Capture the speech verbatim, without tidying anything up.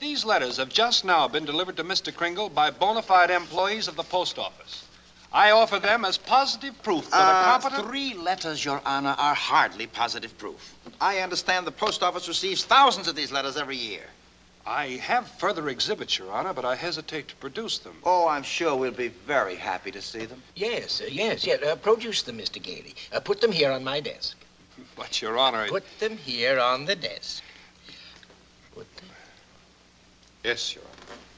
These letters have just now been delivered to Mister Kringle by bona fide employees of the post office. I offer them as positive proof that uh, a competent... Three letters, Your Honor, are hardly positive proof. I understand the post office receives thousands of these letters every year. I have further exhibits, Your Honor, but I hesitate to produce them. Oh, I'm sure we'll be very happy to see them. Yes, uh, yes, yes. Uh, produce them, Mister Gailey. Uh, put them here on my desk. But, Your Honor... Put them here on the desk. Put them... Yes, Your Honor.